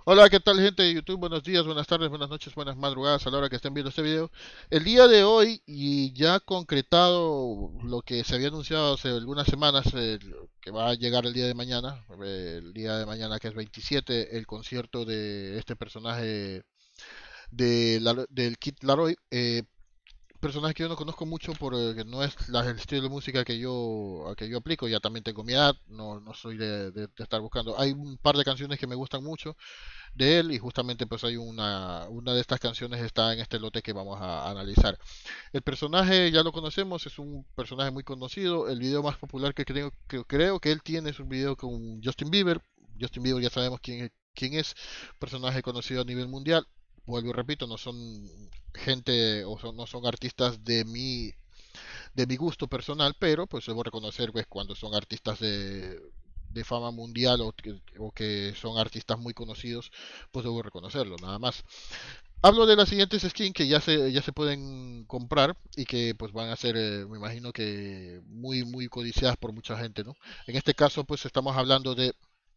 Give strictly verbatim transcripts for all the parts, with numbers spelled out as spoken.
Hola, ¿qué tal gente de YouTube? Buenos días, buenas tardes, buenas noches, buenas madrugadas a la hora que estén viendo este video. El día de hoy, y ya concretado lo que se había anunciado hace algunas semanas, eh, que va a llegar el día de mañana, eh, el día de mañana que es veintisiete, el concierto de este personaje de la- del Kid Laroi. Eh, personaje que yo no conozco mucho porque no es la- el estilo de música que yo, a que yo aplico. Ya también tengo mi edad, no, no soy de, de- de estar buscando. Hay un par de canciones que me gustan mucho de él, y justamente pues hay una, una de estas canciones está en este lote que vamos a, a analizar. El personaje ya lo conocemos, es un personaje muy conocido. El video más popular que creo que, creo que él tiene es un video con Justin Bieber. Justin Bieber ya sabemos quién, quién es, personaje conocido a nivel mundial. Vuelvo y repito, no son gente o son, no son artistas de mi de mi gusto personal, pero pues debo reconocer pues cuando son artistas de, de fama mundial o que, o que son artistas muy conocidos, pues debo reconocerlo, nada más. Hablo de las siguientes skins que ya se, ya se pueden comprar y que pues van a ser, eh, me imagino que muy, muy codiciadas por mucha gente, ¿no? En este caso pues estamos hablando de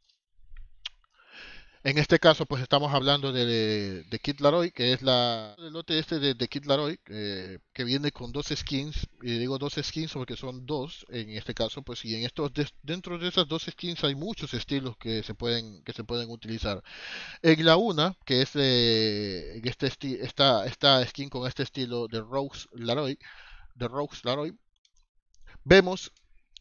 en este caso, pues estamos hablando de, de Kid Laroi, que es la el lote este de, de Kid Laroi, eh, que viene con dos skins, y digo dos skins porque son dos en este caso, pues y en estos des- dentro de esas dos skins hay muchos estilos que se pueden que se pueden utilizar. En la una, que es de en este esti- esta esta skin con este estilo de Rose Laroi, de Rose Laroi, vemos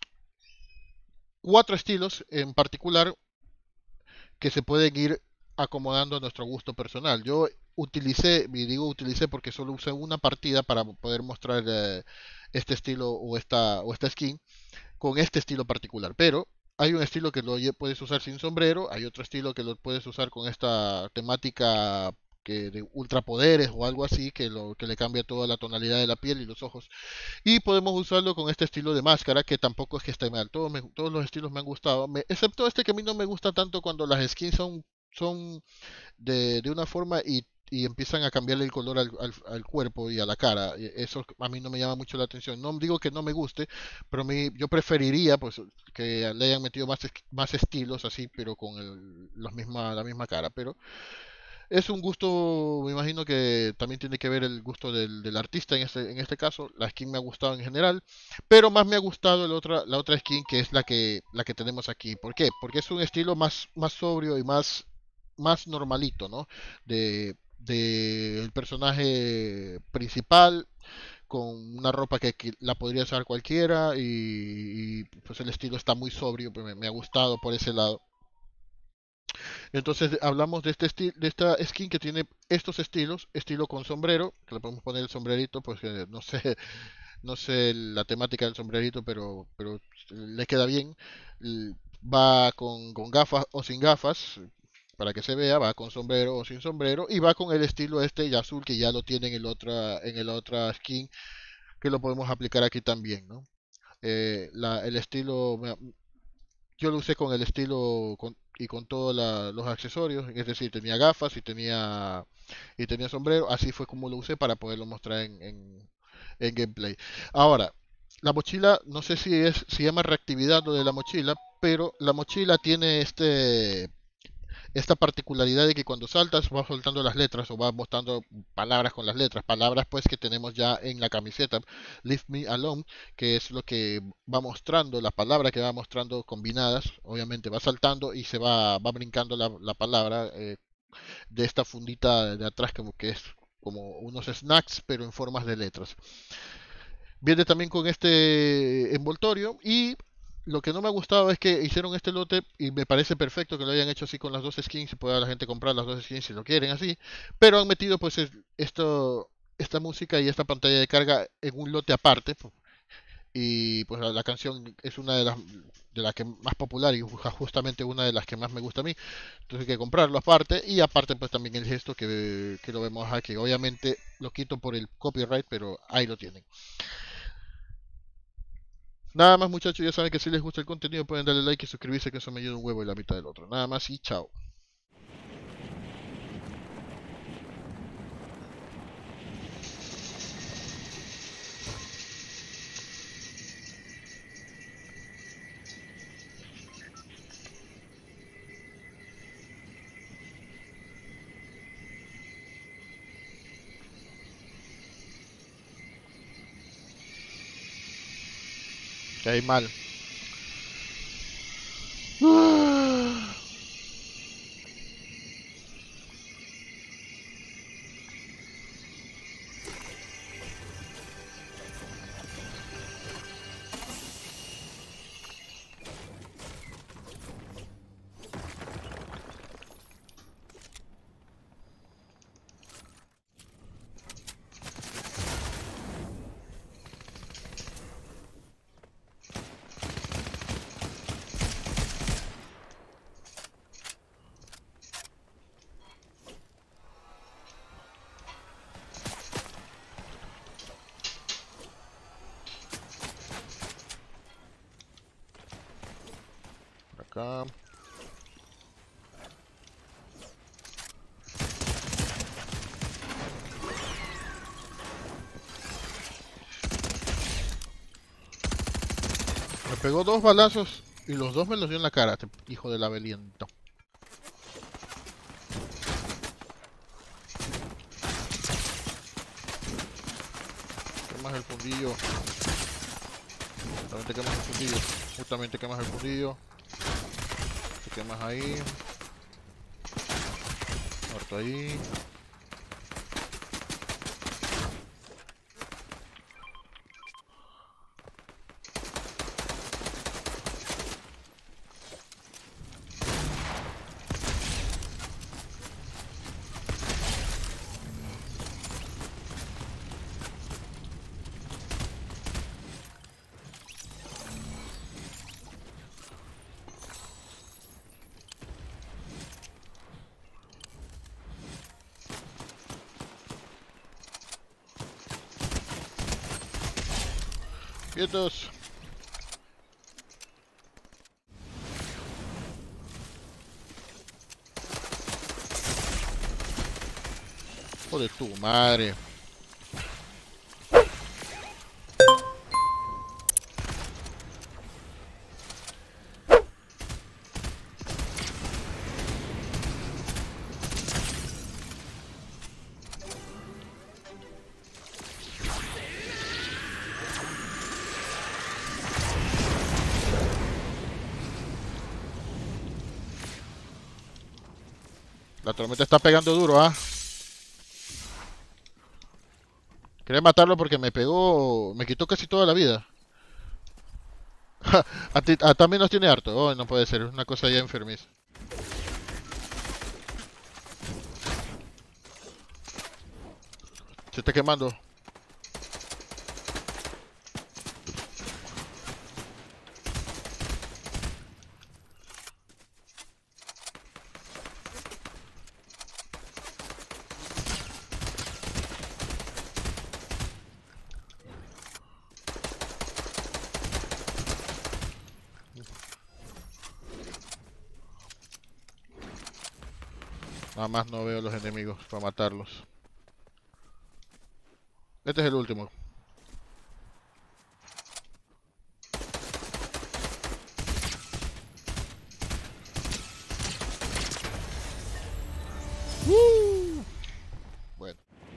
cuatro estilos en particular que se pueden ir acomodando a nuestro gusto personal. Yo utilicé, y digo utilicé porque solo usé una partida para poder mostrar eh, este estilo o esta, o esta skin con este estilo particular. Pero hay un estilo que lo puedes usar sin sombrero, hay otro estilo que lo puedes usar con esta temática que de ultrapoderes o algo así que lo que le cambia toda la tonalidad de la piel y los ojos, y podemos usarlo con este estilo de máscara, que tampoco es que esté mal. Todos, me- todos los estilos me han gustado, me- excepto este que a mí no me gusta tanto cuando las skins son, son de, de una forma y, y empiezan a cambiarle el color al, al- al cuerpo y a la cara. E- Eso a mí no me llama mucho la atención. No digo que no me guste, pero a mí, yo preferiría pues que le hayan metido más, es- más estilos así, pero con el, los misma, la misma cara. Pero es un gusto, me imagino que también tiene que ver el gusto del, del artista en este, en este caso. La skin me ha gustado en general, pero más me ha gustado el otra, la otra skin que es la que, la que tenemos aquí. ¿Por qué? Porque es un estilo más, más sobrio y más, más normalito, ¿no? De, de el personaje principal con una ropa que, que la podría usar cualquiera y, y, pues el estilo está muy sobrio, pues me, me ha gustado por ese lado. Entonces hablamos de este esti- de esta skin que tiene estos estilos, estilo con sombrero, que le podemos poner el sombrerito, pues que no sé, no sé la temática del sombrerito, pero, pero le queda bien. L- Va con, con gafas o sin gafas, para que se vea, va con sombrero o sin sombrero, y va con el estilo este y azul que ya lo tiene en el otra, en el otra skin, que lo podemos aplicar aquí también, ¿no? Eh, la- el estilo, yo lo usé con el estilo con- y con todos la- los accesorios, es decir, tenía gafas y tenía y tenía sombrero, así fue como lo usé para poderlo mostrar en, en, en gameplay. Ahora, la mochila, no sé si es, se llama reactividad lo de la mochila, pero la mochila tiene este esta particularidad de que cuando saltas vas soltando las letras o vas mostrando palabras con las letras, palabras pues que tenemos ya en la camiseta, Leave Me Alone, que es lo que va mostrando, la palabra que va mostrando combinadas, obviamente va saltando y se va, va brincando la, la palabra eh, de esta fundita de atrás como que es como unos snacks pero en formas de letras. Viene también con este envoltorio, y lo que no me ha gustado es que hicieron este lote y me parece perfecto que lo hayan hecho así con las dos skins y pueda la gente comprar las dos skins si lo quieren así, pero han metido pues es- esto esta música y esta pantalla de carga en un lote aparte, pu- y pues la, la canción es una de las de las que más popular y ju- justamente una de las que más me gusta a mí, entonces hay que comprarlo aparte, y aparte pues también el gesto que, que lo vemos aquí, obviamente lo quito por el copyright, pero ahí lo tienen. Nada más muchachos, ya saben que si les gusta el contenido pueden darle like y suscribirse, que eso me ayuda un huevo y la mitad del otro. Nada más y chao. Que hay mal. Acá. Me pegó dos balazos y los dos me los dio en la cara, este hijo de la veliento. Quemas el fundillo. Justamente quemas el fundillo. Justamente quemas el fundillo. Te quemas ahí. Muerto ahí. Quietos. Joder, tu madre. La tormenta está pegando duro, ¿ah? Quería matarlo porque me pegó, me quitó casi toda la vida. a ti, a, también nos tiene harto. Oh, no puede ser, es una cosa ya enfermiza. Se está quemando. Nada más no veo los enemigos para matarlos. Este es el último. Uh, bueno.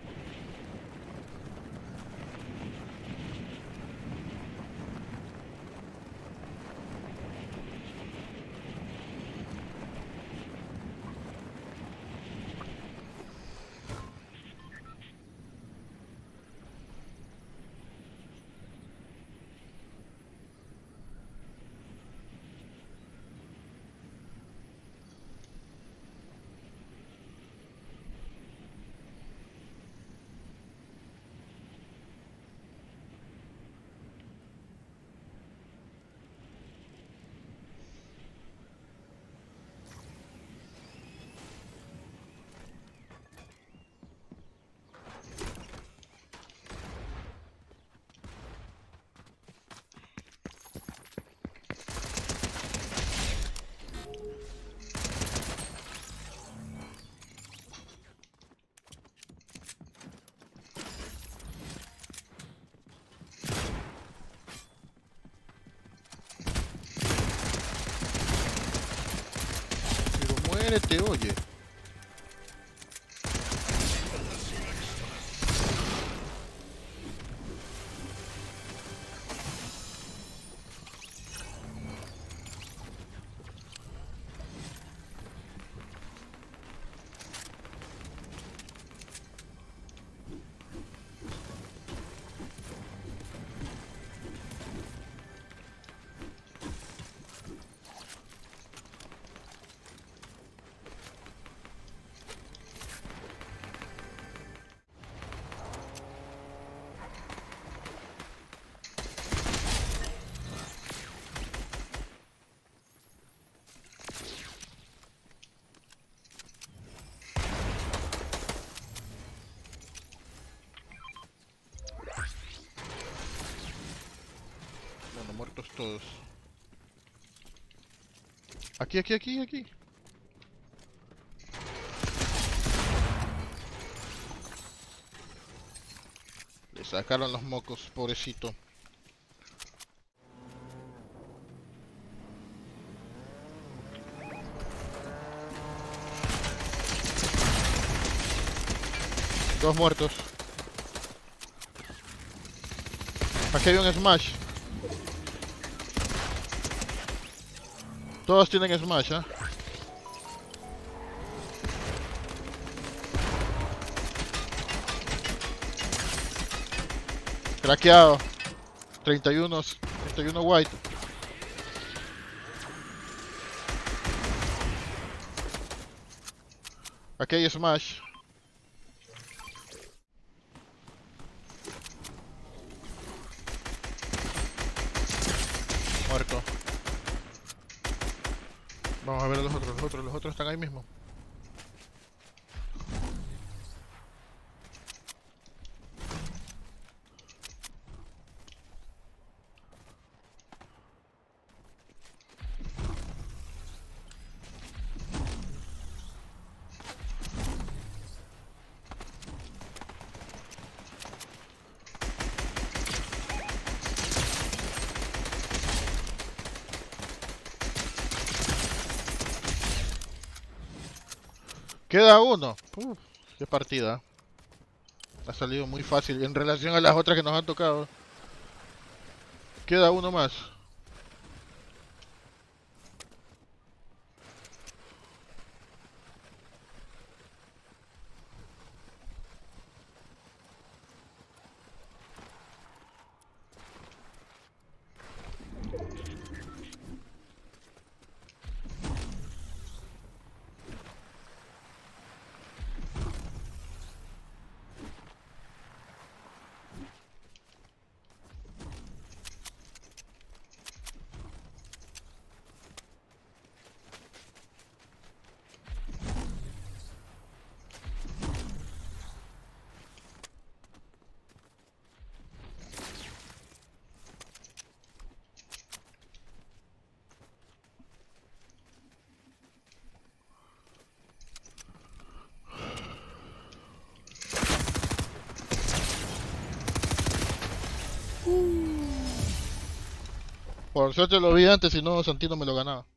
Pero muérete, oye. Bueno, muertos todos. Aquí, aquí, aquí, aquí. Le sacaron los mocos, pobrecito. Dos muertos. Aquí hay un Smash. Todos tienen Smash, ¿eh? Craqueado. treinta y uno, treinta y uno white. Aquí hay Smash. Muerto. Vamos a ver a los otros, los otros, los otros están ahí mismo. Queda uno. Uf, qué partida. Ha salido muy fácil en relación a las otras que nos han tocado. Queda uno más. Por suerte lo vi antes, si no Santino me lo ganaba.